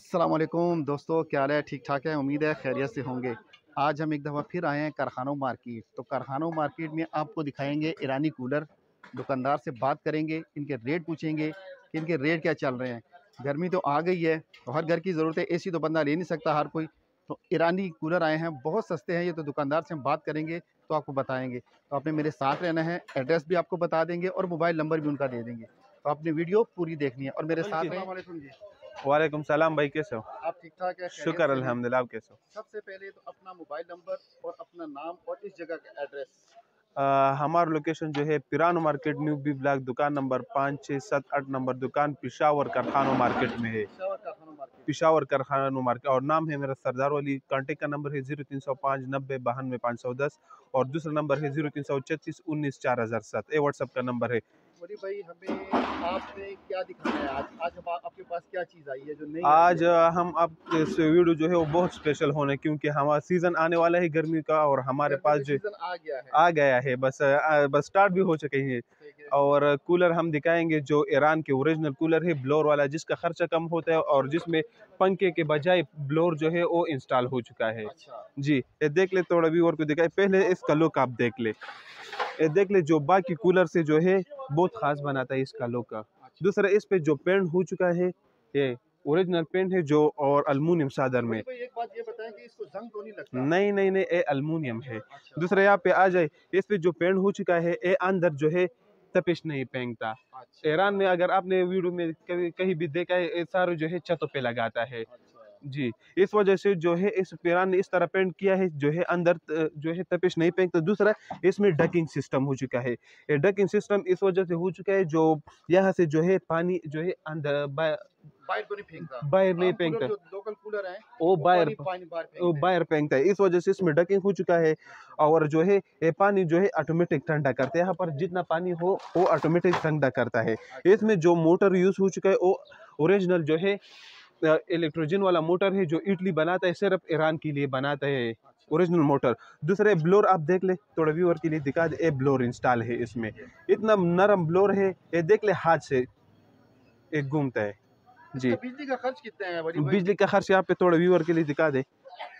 अस्सलाम वालेकुम दोस्तों, क्या हाल है? ठीक ठाक है, उम्मीद है खैरियत से होंगे। आज हम एक दफ़ा फिर आए हैं कारखानों मार्केट। तो कारखानों मार्केट में आपको दिखाएंगे ईरानी कूलर। दुकानदार से बात करेंगे, इनके रेट पूछेंगे कि इनके रेट क्या चल रहे हैं। गर्मी तो आ गई है, तो हर घर की ज़रूरत है, एसी तो बंदा ले नहीं सकता हर कोई। तो ईरानी कूलर आए हैं, बहुत सस्ते हैं ये। तो दुकानदार से हम बात करेंगे तो आपको बताएंगे। तो आपने मेरे साथ रहना है, एड्रेस भी आपको बता देंगे और मोबाइल नंबर भी उनका दे देंगे। तो आपने वीडियो पूरी देखनी है और मेरे साथ रहें। अस्सलाम वालेकुम जी। वालेकुम सलाम भाई, कैसे हो? आप ठीक ठाक है? खैरियत शुक्र से हैं? अल्हम्दुलिल्लाह, आप कैसे हो? सबसे पहले तो अपना मोबाइल नंबर और अपना नाम और इस जगह का एड्रेस। हमारा लोकेशन जो है पिरानो मार्केट, न्यू बी ब्लॉक, दुकान नंबर 5, 6, 7, 8 नंबर दुकान पिशावर कारखानो मार्केट में है। पेशावर कारखाना मार्केट। पिशावर कारखानो मार्केट और नाम है मेरा सरदार वली। कांटेक्ट का नंबर है 0305 90 92 510 और दूसरा नंबर है 0336 19 4007। ये व्हाट्सअप का नंबर है। बोली भाई, हमें आपने क्या दिखाना है आज? आज आपके पास क्या चीज़ आई है जो नहीं आई आज है? हम आपके इस वीडियो जो है वो बहुत स्पेशल होने, क्योंकि हमारा सीज़न आने वाला है गर्मी का और हमारे गर्मी पास का जो सीजन आ गया है। आ गया है, बस स्टार्ट भी हो चुके हैं। ठीक है। और कूलर हम दिखाएंगे जो ईरान के ओरिजिनल कूलर है, ब्लोर वाला, जिसका खर्चा कम होता है और जिसमें पंखे के बजाय ब्लोर जो है वो इंस्टॉल हो चुका है। अच्छा। जी, ये देख ले, थोड़ा व्यूअर को दिखाए। पहले इसका लुक आप देख ले। ये देख ले, जो बाकी कूलर से जो है बहुत खास बनाता है इसका लुक का। अच्छा। दूसरा, इस पे जो पेंट हो चुका है ये ओरिजिनल पेंट है, जो और अल्मुनियम सादर में। बोली भाई, एक बात ये बताएं कि इसको जंग तो नहीं लगता? नहीं नहीं नहीं, ये अल्मुनियम है। अच्छा। दूसरा, यहाँ पे आ जाए, इस पे जो पेंट हो चुका है ये अंदर जो है तपिश नहीं फेंकता। अच्छा। ईरान में अगर आपने वीडियो में कभी कहीं भी देखा है, ये सारे जो है छतों पे लगाता है। अच्छा। जी, इस वजह से जो है इस ईरान ने इस तरह पेंट किया है, जो है अंदर जो है तपिश नहीं फेंकता। दूसरा, इसमें डकिंग सिस्टम हो चुका है। ये डकिंग सिस्टम इस वजह से हो चुका है, जो यहाँ से जो है पानी जो है अंदर बाहर तो नहीं फेंकता? बाहर नहीं आम कूलर फेंकता, जो लोकल कूलर हैं वो वो बाहर पानी बाहर वो फेंकते हैं। बाहर फेंकता है। इस वजह से इसमें डकिंग हो चुका है। अच्छा। और जो है ये पानी जो है ऑटोमेटिक ठंडा करता है। यहाँ पर जितना पानी हो वो ऑटोमेटिक ठंडा करता है। अच्छा। इसमें जो मोटर यूज हो चुका है वो ओरिजिनल जो है इलेक्ट्रोजन वाला मोटर है, जो इटली बनाता है, सिर्फ ईरान के लिए बनाता है अच्छा। Original motor. दूसरे, ब्लोर आप देख ले, थोड़ा व्यूअर के लिए दिखा दे। ये ब्लोर इंस्टॉल है इसमें, ठीक है। इतना नरम ब्लोर है। ये देख ले, हाथ से एक घूमता है। जी, इसका बिजली का खर्च कितना है बड़ी भाई? बिजली का खर्च यहाँ पे थोड़ा व्यूअर के लिए दिखा दे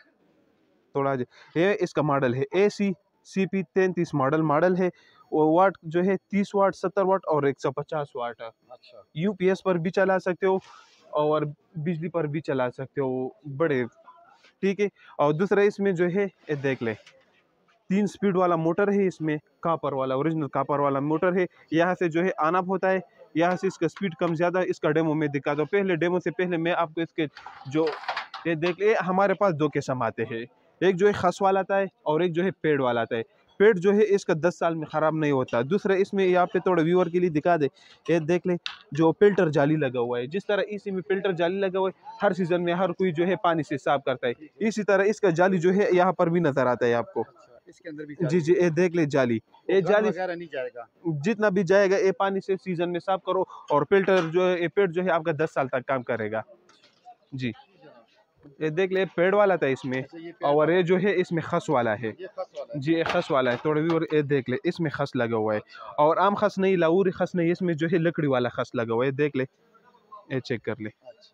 थोड़ा। ये इसका मॉडल है AC CP 33 मॉडल है। वो वाट जो है 30 वाट, 70 वाट और 150 वाट है। अच्छा। UPS पर भी चला सकते हो और बिजली पर भी चला सकते हो, बड़े ठीक है। और दूसरा, इसमें जो है ये देख ले, 3 स्पीड वाला मोटर है इसमें, कापर वाला, ओरिजिनल कापर वाला मोटर है। यहाँ से जो है ऑन ऑफ होता है। यहाँ से इसका स्पीड कम ज़्यादा, इसका डेमो में दिखा दो। पहले डेमो से पहले मैं आपको इसके जो ये देख ले, हमारे पास 2 किस्म आते हैं। एक जो है खस वाला आता है और एक जो है पेड़ वाला आता है। पेड़ जो है इसका 10 साल में ख़राब नहीं होता। दूसरा, इसमें यहाँ पे थोड़ा व्यूअर के लिए दिखा दे, ये देख ले, जो फिल्टर जाली लगा हुआ है, जिस तरह इसी में फिल्टर जाली लगा हुआ है, हर सीजन में हर कोई जो है पानी से साफ करता है, इसी तरह इसका जाली जो है यहाँ पर भी नजर आता है आपको। अच्छा, इसके अंदर भी जी जाली जी, है? ये देख ले जाली, वो ये गंद जाली वगैरह नहीं जाएगा? जितना भी जाएगा ये पानी से सीजन में साफ करो। और फिल्टर जो है, ये पेड़ जो है आपका 10 साल तक काम करेगा। जी, जी जनाब। ये देख ले, पेड़ वाला था इसमें। अच्छा, ये पेड़ और वाला ये जो है। है इसमें खस वाला है। ये खस वाला है। जी, ये खस वाला है थोड़ा भी। और ये देख ले, इसमें खस लगा हुआ है। अच्छा। और आम खस नहीं, लाहौरी खस नहीं, इसमें जो है लकड़ी वाला खस लगा हुआ है, देख ले, ये चेक कर ले। अच्छा।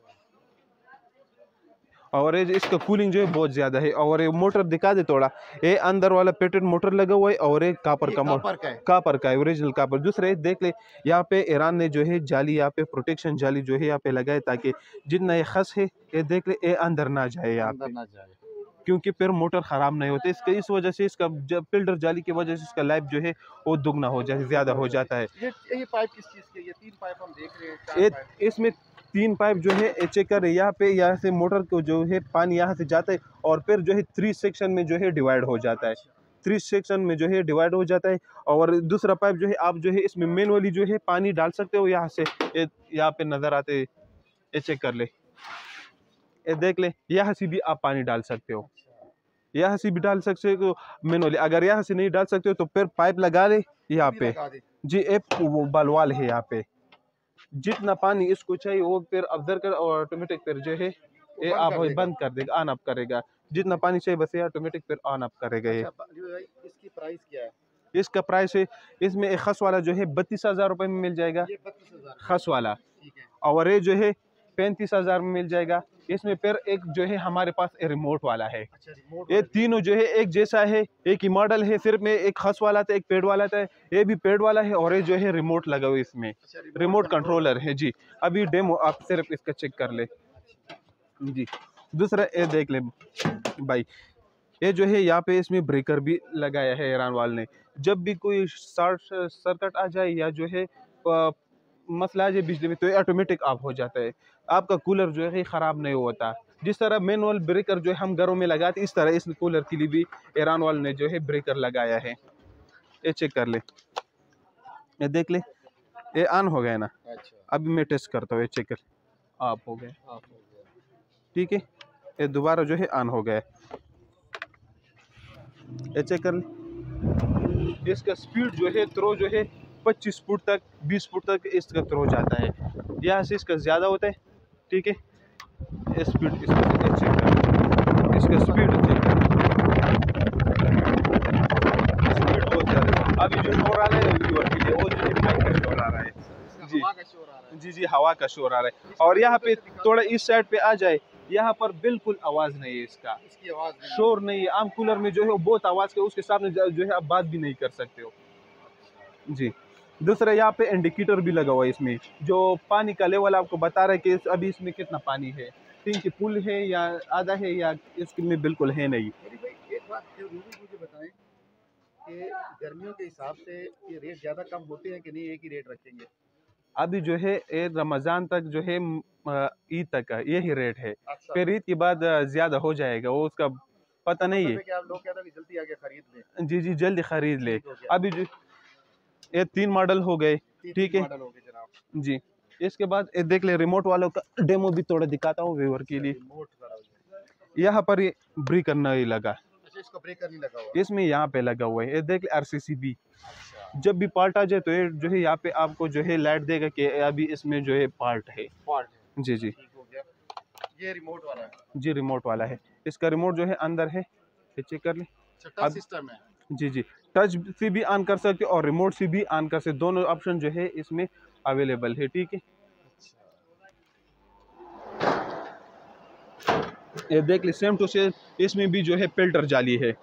और ये इसका कूलिंग जो है बहुत ज्यादा है। और ये मोटर दिखा दे थोड़ा, ये अंदर वाला पेटेंट मोटर लगा हुआ है और एक कापर ये का कापर का है? कापर का है, ओरिजिनल कापर। दूसरे, देख ले, यहाँ पे ईरान ने जो है जाली, यहाँ पे प्रोटेक्शन जाली जो है यहाँ पे लगाए, ताकि जितना ये खस है, ये देख ले, ये अंदर ना जाए यहाँ अंदर पे, ना जाए। क्योंकि फिर मोटर खराब नहीं होते इसके। इस वजह से इसका जब फिल्टर जाली की वजह से इसका लाइफ जो है वो दुगना हो जाए, ज्यादा हो जाता है। ये पाइप किस चीज़ के? ये 3 पाइप हम देख रहे हैं, 4 ये पाइप। इसमें 3 पाइप जो है ये चेक कर रहे हैं। यहाँ पे, यहाँ से मोटर को जो है पानी यहाँ से जाता है और फिर जो है 3 सेक्शन में जो है डिवाइड हो जाता है। अच्छा। 3 सेक्शन में जो है डिवाइड हो जाता है। और दूसरा पाइप जो है आप जो है इसमें मैनुअली जो है पानी डाल सकते हो। यहाँ से यहाँ पे नजर आते, ये चेक कर ले, ये देख ले, यहाँ से भी आप पानी डाल सकते हो, अच्छा। यहाँ से भी डाल सकते हो मैनुअली। अगर यहाँ से नहीं डाल सकते हो तो फिर पाइप लगा ले यहाँ भी पे। लगा दे। जी, एक वो बलवाल है यहाँ पे, जितना पानी इसको चाहिए वो फिर अब्जर्व कर और ऑटोमेटिक फिर जो है वो ये बंद आप कर देगा। बंद कर देगा, ऑन ऑफ करेगा। जितना पानी चाहिए बस ये ऑटोमेटिक फिर ऑन ऑफ करेगा ये। अच्छा भाई, इसकी प्राइस क्या है? इसका प्राइस है, इसमें एक खस वाला जो है 32,000 रुपये में मिल जाएगा, ये 32,000 खस वाला। ठीक है। और ये जो है 35,000 में मिल जाएगा। इसमें फिर एक जो है हमारे पास रिमोट वाला है। अच्छा, रिमोट ये तीनों जो है एक जैसा है, एक ही मॉडल है, सिर्फ में एक खस वाला था, एक पेड वाला था। ये भी पेड वाला है और ये जो है रिमोट लगा हुआ है इसमें, अच्छा, रिमोट कंट्रोलर है जी। अभी डेमो आप सिर्फ इसका चेक कर ले जी। दूसरा ये देख ले भाई, ये जो है यहाँ पे इसमें ब्रेकर भी लगाया है ईरान वाले ने। जब भी कोई शॉर्ट सर्किट आ जाए या जो है मसला आ जाए बिजली में, तो ये ऑटोमेटिक ऑफ हो जाता है। आपका कूलर जो है ख़राब नहीं होता। जिस तरह मैनुअल ब्रेकर जो है हम घरों में लगाते, इस तरह इस कूलर के लिए भी ईरान वाले ने जो है ब्रेकर लगाया है। ये चेक कर ले, ये देख ले, ये ऑन हो गया ना। अच्छा, अभी मैं टेस्ट करता हूँ, ये चेक कर, ऑफ हो गया। ऑफ हो गया। ठीक है, ये दोबारा जो है ऑन हो गया। ये चेक कर ले, इसका स्पीड जो है थ्रो जो है 25 फुट तक 20 फुट तक इसका थ्रो जाता है। यहाँ से इसका ज़्यादा होता है। ठीक है, स्पीड इसका चेक कर, इसका स्पीड चेक कर, स्पीड बहुत ज़्यादा है। अभी जो शोर आ रहा है व्यूअर के लिए, वो जो है माइक का शोर आ रहा है जी। हवा का शोर आ रहा है। जी जी, हवा का शोर आ रहा है। और यहाँ पे थोड़ा इस साइड पे आ जाए, यहाँ पर बिल्कुल आवाज़ नहीं है इसका, इसकी आवाज़ नहीं है। शोर नहीं है। आम कूलर में जो है वो बहुत आवाज़ के उसके सामने जो है आप बात भी नहीं कर सकते हो जी। दूसरा यहाँ पे इंडिकेटर भी लगा हुआ है इसमें, जो पानी का लेवल आपको बता रहा है कि अभी इसमें कितना पानी है, टैंक फुल है या आधा है या इसमें बिल्कुल है नहीं। मेरी भाई एक बात जरूरी मुझे बताएं कि गर्मियों के हिसाब से ये रेट ज़्यादा कम होते हैं कि नहीं, एक ही रेट रखेंगे? अभी जो है ये रमज़ान तक जो है ईद तक का यही रेट है। अच्छा, फिर ईद के बाद ज़्यादा हो जाएगा, वो उसका पता नहीं है। कि आप लोग कहते हैं कि जल्दी आके खरीद लें। जी जी, जल्दी खरीद ले। ठीक हो गया। अभी जो ये 3 मॉडल हो गए। ठीक है मॉडल हो गए जनाब। जी। इसके बाद ये देख ले, रिमोट वालों का डेमो भी थोड़ा दिखाता हूँ व्यूअर के लिए। रिमोट करा हुआ है। यहाँ पर ये ब्रेकर नहीं लगा, अच्छा, इसका ब्रेकर नहीं लगा हुआ। इसमें यहाँ पे लगा हुआ है। ये देख ले RCCB, अच्छा, जब भी पार्ट आ जाए तो ये जो है यहाँ पे आपको जो है लाइट देगा कि अभी इसमें जो है पार्ट है। फॉल्ट है। जी जी ठीक हो गया। ये रिमोट वाला है। जी, रिमोट वाला है। इसका रिमोट जो है अंदर है, ये चेक कर ले। अच्छा, टच अब सिस्टम है। जी जी, टच से भी ऑन कर सकते हो और रिमोट से भी ऑन कर सकते, दोनों ऑप्शन जो है इसमें अवेलेबल है। ठीक है, ये देख ले, सेम टू सेम इसमें भी जो है फिल्टर जाली है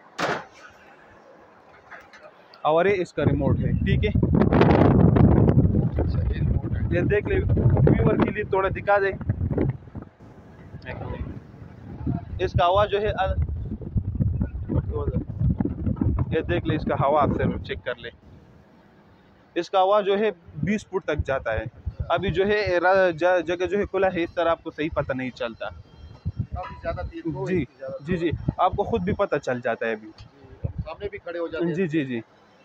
और ये इसका रिमोट है। ठीक है, अच्छा, ये रिमोट है। ये देख ले, व्यूअर के लिए थोड़ा दिखा दे। इसका हवा जो है ये देख ले, इसका हवा आप सिर्फ चेक कर ले, इसका हवा जो है 20 फुट तक जाता है। अभी जो है जगह जो है खुला है, इस तरह आपको सही पता नहीं चलता। काफी ज्यादा तेज हो, जी इसकी ज्यादा जी जी, आपको खुद भी पता चल जाता है अभी। हम सामने भी खड़े हो जाते हैं। जी जी जी,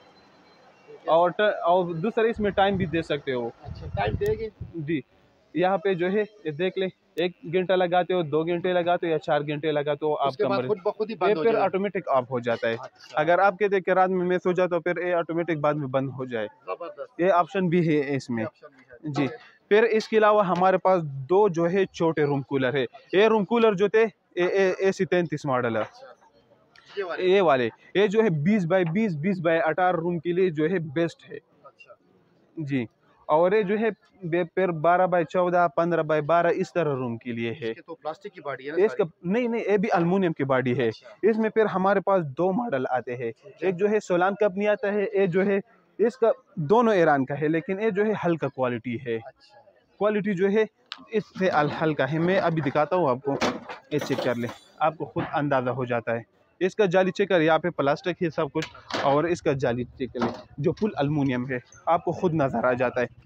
और दूसरा इसमें टाइम भी दे सकते हो। अच्छा, टाइम देंगे। जी, यहाँ पे जो है ये देख ले, 1 घंटा लगाते हो, 2 घंटे लगाते हो या 4 घंटे लगाते हो, उसके आपका बाद मर्जी। खुद ब खुद ही ये बंद हो फिर जाएगा। ऑटोमेटिक ऑफ हो जाता है। अच्छा, अगर आप कहते हैं कि रात में मैं सो जाता हूँ, फिर ये ऑटोमेटिक बाद में बंद हो जाए। जबरदस्त। ये ऑप्शन भी है इसमें ऑप्शन भी है। जी। फिर इसके अलावा हमारे पास 2 जो है छोटे रूम कूलर है। ये रूम कूलर जो थे AC 33 मॉडल है। अच्छा, ये ये वाले ये जो है 20 बाई 20 20 बाई 18 रूम के लिए जो है बेस्ट है अच्छा, जी। और ये जो है फिर 12 बाई 14 15 बाई 12 इस तरह रूम के लिए है। इसके तो प्लास्टिक की बॉडी है ना इसका नहीं नहीं, ये भी अल्मुनियम की बॉडी है। अच्छा। इसमें फिर हमारे पास 2 मॉडल आते हैं। एक जो है सोलान कंपनी आता है, ये जो है इसका दोनों ईरान का है, लेकिन ये जो है हल्का क्वालिटी है। अच्छा, क्वालिटी जो है इससे हल्का है। मैं अभी दिखाता हूँ आपको, ये चेक कर ले, आपको खुद अंदाज़ा हो जाता है। इसका जाली चेक कर, यहाँ पे प्लास्टिक है सब कुछ, और इसका जाली चेक कर ले जो फुल अल्मुनियम है, आपको खुद नज़र आ जाता है।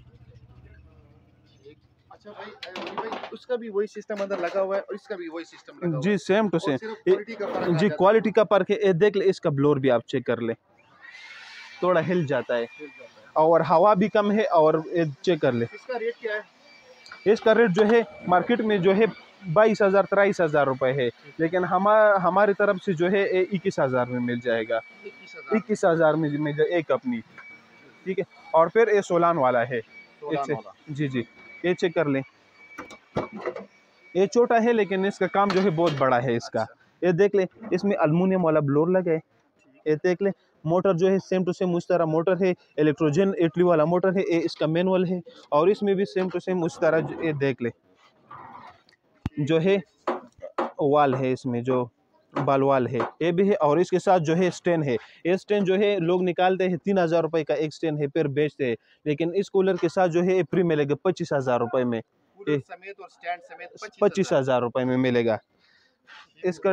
अच्छा भाई, उसका भी वही सिस्टम अंदर लगा हुआ है और इसका भी वही सिस्टम लगा हुआ जी, है। सेम टू और सेम। सिर्फ क्वालिटी का फर्क आ जी, जाता क्वालिटी का फर्क है। ये देख ले, इसका ब्लोर भी आप चेक कर ले, थोड़ा हिल जाता है है। और हवा भी कम है। और ये चेक कर ले, इसका रेट क्या है? इसका रेट जो है मार्केट में जो है 22,000 23,000 रुपये है, लेकिन हमारी तरफ से जो है 21,000 में मिल जाएगा। 21,000 में मिल जाए एक अपनी। ठीक है, और फिर ये सोलान वाला है। जी जी, ये चेक कर लें, ये छोटा है लेकिन इसका काम जो है बहुत बड़ा है इसका। ये देख ले, इसमें अल्मुनियम वाला ब्लोर लगा है। ये देख ले, मोटर जो है सेम टू सेम उस तरह मोटर है, इलेक्ट्रोजन 80 वाला मोटर है। ये इसका मैनुअल है और इसमें भी सेम टू सेम उस तरह ये देख ले, जो है वाल है, इसमें जो बाल वाल है ये भी है, और इसके साथ जो है स्टैंड है। ये स्टैंड जो है लोग निकालते हैं 3,000 रुपए का एक स्टैंड है, फिर बेचते हैं, लेकिन इस कूलर के साथ जो है फ्री मिलेगा 25,000 रुपए में, कूलर समेत और स्टैंड समेत 25,000 रुपए में मिलेगा इसका।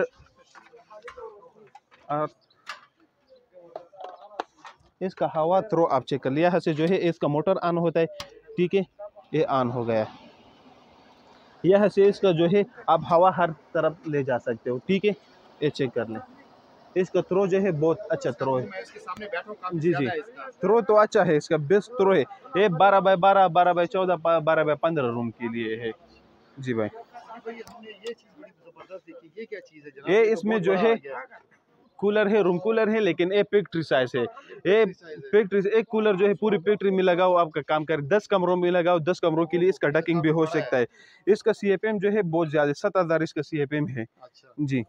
इसका हवा थ्रो आप चेक कर लिया, यहाँ से जो है इसका मोटर ऑन होता है, ठीक है, ये ऑन हो गया। यहाँ से इसका जो है आप हवा हर तरफ ले जा सकते हो, ठीक है, ये चेक कर लें। इसका थ्रो जो है बहुत अच्छा थ्रो है। मैं इसके सामने बैठा हूं, काफी जी जी, ज्यादा है इसका। थ्रो तो अच्छा है, इसका बेस्ट थ्रो है। ये 12x12, 12x14, 12x15 रूम के लिए है। जी भाई, भाई हमने ये चीज बड़ी जबरदस्त देखी, ये क्या चीज है जनाब? ये तो इसमें बहुत जो बड़ा है आ गया। कूलर है, रूम कूलर है, लेकिन ये फैक्ट्री साइज है। ये फैक्ट्री, एक कूलर जो है पूरी फैक्ट्री में लगाओ, आपका काम करे, 10 कमरों में लगाओ, 10 कमरों के लिए इसका डकिंग भी हो सकता है। इसका CFM जो है बहुत ज्यादा, 7,000 इसका CFM है। अच्छा, जी,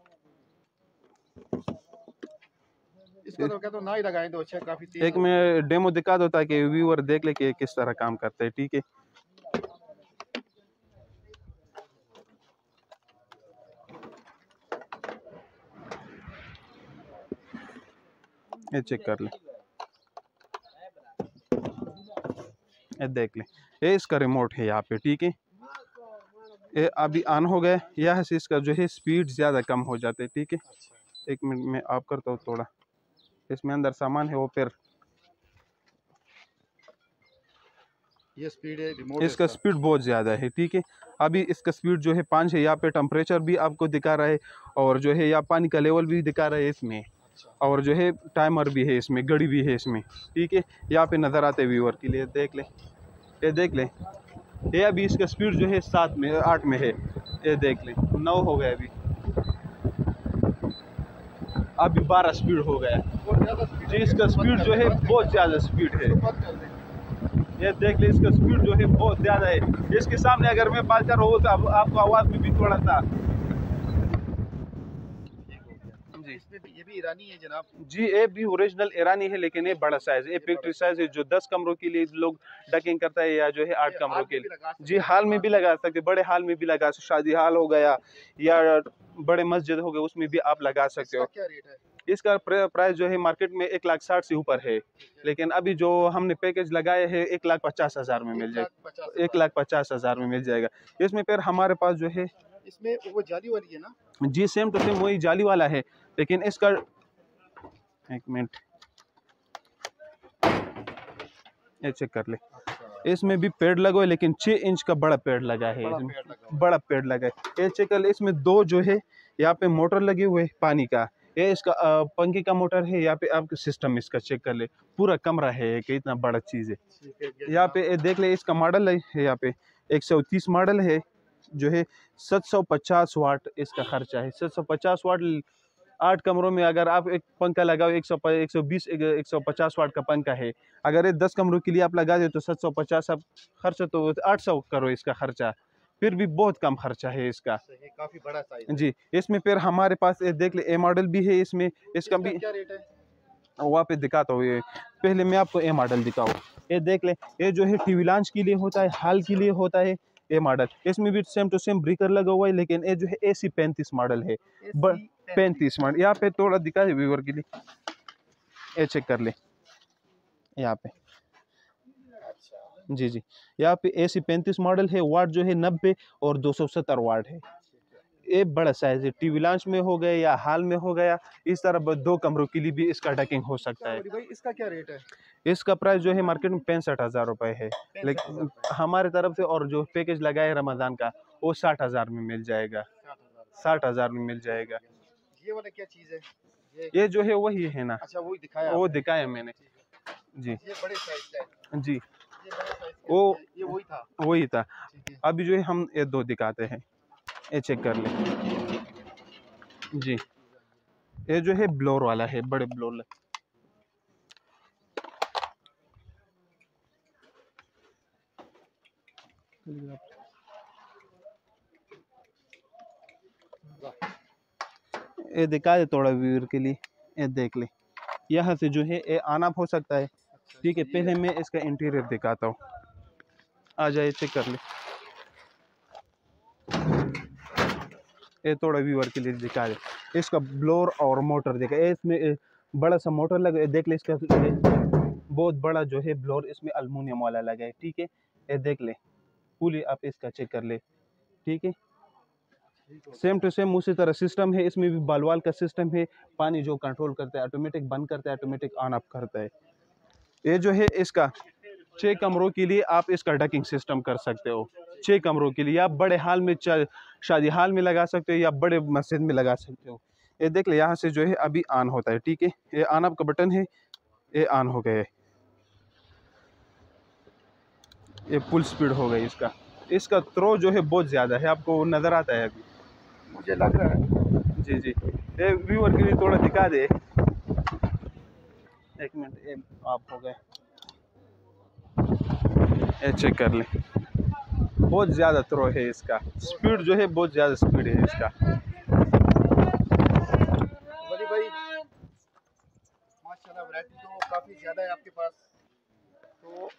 इसको तो कहता हूं ना ही लगाएं तो अच्छा, काफी तेज एक मैं डेमो दिखा दो ताकि व्यूअर देख ले कि किस तरह काम करता है, ठीक है। ये चेक कर ले, ये देख ले, ये इसका रिमोट है यहाँ पे, ठीक है। ये अभी ऑन हो गया, यहाँ से इसका जो है स्पीड ज़्यादा कम हो जाते है, ठीक है। एक मिनट में ऑफ करता हूँ थोड़ा, इसमें अंदर सामान है वो, फिर ये स्पीड है, रिमोट इसका स्पीड बहुत ज़्यादा है, ठीक है। अभी इसका स्पीड जो है 5 है, यहाँ पे टेम्परेचर भी आपको दिखा रहा है, और जो है यहाँ पानी का लेवल भी दिखा रहा है इसमें, और जो है टाइमर भी है इसमें, घड़ी भी है इसमें, ठीक है। यहाँ पे नज़र आते व्यूअर के लिए देख ले, ये देख ले, ये अभी इसका स्पीड जो है 7 में 8 में है, ये देख ले 9 हो गया, अभी 12 स्पीड हो गया जी। इसका स्पीड जो है बहुत ज़्यादा स्पीड है, ये देख ले, इसका स्पीड जो है बहुत ज़्यादा है। इसके सामने अगर मैं पालचर हो तो आपको आवाज़ में भी थोड़ा सा जी। ये भी ईरानी है जनाब? जी, ये भी ओरिजिनल ईरानी है, लेकिन ये बड़ा साइज है, ये फैक्ट्री साइज है, जो 10 कमरों के लिए लोग डकिंग करता है, या जो है 8 कमरों के लिए। जी, हाल में भी लगा सकते, बड़े हाल में भी लगा सकते, शादी हाल हो गया या बड़े मस्जिद हो गए, उसमें भी आप लगा सकते हो। क्या रेट है इसका? प्राइस जो है मार्केट में 1,60,000 से ऊपर है, लेकिन अभी जो हमने पैकेज लगाए है 1,50,000 में मिल जाएगा, 1,50,000 में मिल जाएगा। इसमें फिर हमारे पास जो है, इसमें वो जाली वाली है ना? जी सेम टू सेम वही जाली वाला है, लेकिन इसका, एक मिनट ये चेक कर ले, इसमें भी पेड़ लगा है, लेकिन 6 इंच का बड़ा पेड़ लगा है, इसमें बड़ा पेड़ लगा है। ये चेक कर ले, इसमें 2 जो है यहाँ पे मोटर लगे हुए पानी का, ये इसका पंखे का मोटर है, यहाँ पे आपका सिस्टम इसका चेक कर ले, पूरा कमरा है कि इतना बड़ा चीज़ है। यहाँ पे देख ले, इसका मॉडल है यहाँ पे 130 मॉडल है, जो है 750 वाट इसका खर्चा है। 750 वाट, 8 कमरों में अगर आप एक पंखा लगाओ, 120 150 वाट का पंखा है, अगर ये 10 कमरों के लिए आप लगा दे तो 750 आप खर्चा, तो 800 करो इसका खर्चा, फिर भी बहुत कम खर्चा है इसका। काफी बड़ा साइज जी, इसमें फिर हमारे पास ये देख ले, ए मॉडल भी है इसमें, इसका भी क्या रेट है? वहाँ पे दिखाता हूँ। ये पहले मैं आपको ए मॉडल दिखाऊँ, ये देख ले, ये जो है टीवी लॉन्च के लिए होता है, हाल के लिए होता है ये मॉडल। इसमें भी सेम टू सेम ब्रेकर लगा हुआ है, लेकिन ये जो है AC 35 मॉडल है, 35 मॉडल। यहाँ पे थोड़ा दिखा है व्यूअर के लिए, ये चेक कर ले यहाँ पे, जी जी, यहाँ पे AC 35 मॉडल है, वाट जो है 90 और 270 वाट है। ये बड़ा साइज है, टीवी लॉन्च में हो गया या हाल में हो गया, इस तरह 2 कमरों के लिए भी इसका डकिंग हो सकता है। भाई इसका क्या रेट है? इसका प्राइस जो है मार्केट में 65,000 रुपए है, लेकिन हमारे तरफ से और जो पैकेज लगा है रमजान का, वो 60,000 में मिल जाएगा, 60,000 में मिल जाएगा। ये वाला क्या चीज है? ये जो है वही है ना? अच्छा, वही दिखाया, वो दिखाया मैंने जी। ये बड़े साइज का है जी, ये बड़े साइज का वो ये वही था। ठीक है। अभी जो है हम ये 2 दिखाते हैं, ये चेक कर ले जी। ये जो है ब्लोर वाला है, बड़े ब्लोर। ये दिखा दे थोड़ा व्यूअर के लिए, ये देख ले, यहाँ से जो है ये ऑन ऑफ हो सकता है, ठीक है। पहले मैं इसका इंटीरियर दिखाता हूँ, आ जाए चेक कर ले। ये थोड़ा व्यूअर के लिए दिखा दे। इसका ब्लोअर और मोटर देखा, ये इसमें बड़ा सा मोटर लगा, देख ले इसका बहुत बड़ा जो है ब्लोअर इसमें अल्मुनियम वाला लगा है, ठीक है। ये देख ले पुली आप इसका चेक कर ले, ठीक है। सेम टू सेम उसी तरह सिस्टम है, इसमें भी बालवाल का सिस्टम है, पानी जो कंट्रोल करता है, ऑटोमेटिक बंद करता है, ऑटोमेटिक ऑन ऑफ करता है। ये जो है इसका 6 कमरों के लिए आप इसका डकिंग सिस्टम कर सकते हो। 6 कमरों के लिए आप बड़े हाल में शादी हाल में लगा सकते हो या बड़े मस्जिद में लगा सकते हो। ये देख ले यहाँ से जो है अभी ऑन होता है, ठीक है। ये ऑन ऑफ का बटन है, ये ऑन हो गया है, ये फुल स्पीड हो गई इसका। इसका थ्रो जो है बहुत ज़्यादा है, आपको नज़र आता है अभी, मुझे लग रहा है। जी जी। ये व्यूअर के लिए थोड़ा दिखा दे, एक मिनट, ये आप हो गए, ये चेक कर ले, बहुत ज़्यादा थ्रो है इसका, स्पीड जो है बहुत ज़्यादा स्पीड है इसका। वली भाई माशाल्लाह वैरायटी तो काफ़ी ज़्यादा है आपके पास। तो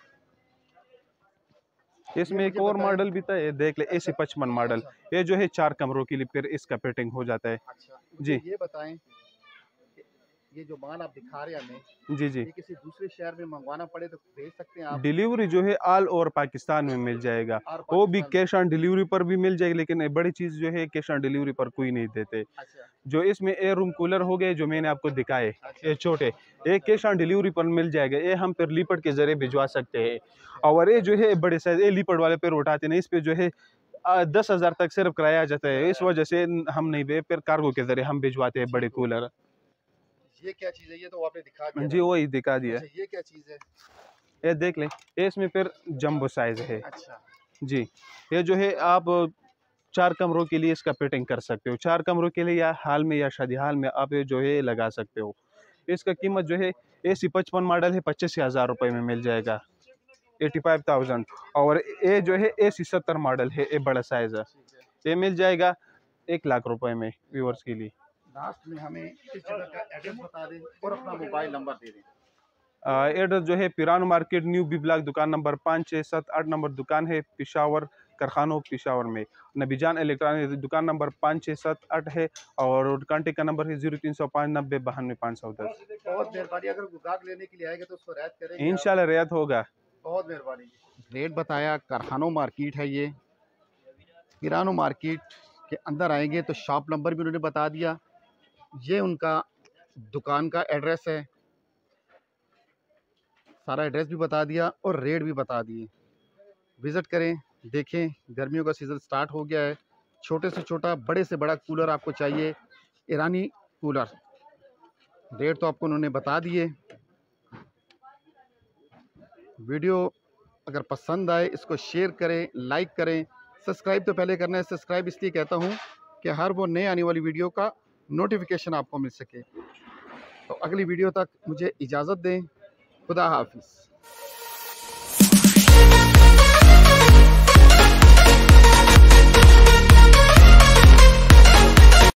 इसमें एक और मॉडल भी था, ये देख ले, AC 55 मॉडल, ये जो है 4 कमरों के लिए फिर इसका फिटिंग हो जाता है। अच्छा जी। ये बताएं कि ये जो माल आप दिखा रहे हैं हमें, जी जी। ये किसी दूसरे शहर में मंगवाना पड़े तो भेज सकते हैं आप? डिलीवरी जो है ऑल ओवर पाकिस्तान में मिल जाएगा, और वो भी पाकिस्तान कैश ऑन डिलीवरी पर भी मिल जाएगी, लेकिन एक बड़ी चीज़ जो है कैश ऑन डिलीवरी पर कोई नहीं देते। अच्छा जो इसमें एयर रूम कूलर हो गए जो मैंने आपको दिखाए, अच्छा ये छोटे, ये कैश ऑन डिलीवरी पर मिल जाएगा, ये हम फिर लीपट के जरिए भिजवा सकते हैं। और ये जो है बड़े साइज, ये लीपट वाले पर उठाते नहीं, इस पे जो है 10,000 तक सिर्फ किराया जाता है, इस वजह से हम नहीं बे फिर कार्गो के जरिए हम भिजवाते हैं बड़े कूलर। ये क्या चीज़ है? ये तो आपने दिखा दिया जी वही दिखा दिया। अच्छा ये क्या चीज़ है? ये देख लें, ये इसमें फिर जंबो साइज है अच्छा जी। ये जो है आप 4 कमरों के लिए इसका फिटिंग कर सकते हो, 4 कमरों के लिए या हाल में या शादी हाल में आप ये जो है लगा सकते हो। इसका कीमत जो है AC 55 मॉडल है 85,000 रुपये में मिल जाएगा, 85,000। और ये जो है AC 70 मॉडल है, ये बड़ा साइज है, ठीक है। ये मिल जाएगा 1 लाख रुपए में व्यूअर्स के लिए। लास्ट में हमें इस जगह का एड्रेस बता दें और अपना मोबाइल नंबर दे दें। एड्रेस जो है पिरानो मार्केट न्यू बी ब्लॉक, दुकान नंबर 5, 6, 7, 8 नंबर दुकान है, पिशावर कारखानों पिशावर में। नबीजान इलेक्ट्रॉनिक दुकान नंबर 5, 6, 7, 8 है, और कॉन्टेक्ट का नंबर है 0305 90 92 510। बहुत मेहरबानी, अगर गुगाक लेने के लिए आएगा तो उसको रियायत करेंगे? इंशाल्लाह रियायत होगा। बहुत मेहरबानी। रेट बताया, कारखानों मार्केट है ये, पिरानो मार्केट के अंदर आएंगे तो शॉप नंबर भी उन्होंने बता दिया, ये उनका दुकान का एड्रेस है, सारा एड्रेस भी बता दिया और रेट भी बता दिए। विज़िट करें, देखें, गर्मियों का सीज़न स्टार्ट हो गया है, छोटे से छोटा बड़े से बड़ा कूलर आपको चाहिए, ईरानी कूलर, रेट तो आपको उन्होंने बता दिए। वीडियो अगर पसंद आए इसको शेयर करें, लाइक करें, सब्सक्राइब तो पहले करना है। सब्सक्राइब इसलिए कहता हूँ कि हर वो नए आने वाली वीडियो का नोटिफिकेशन आपको मिल सके। तो अगली वीडियो तक मुझे इजाज़त दें। खुदा हाफिज़।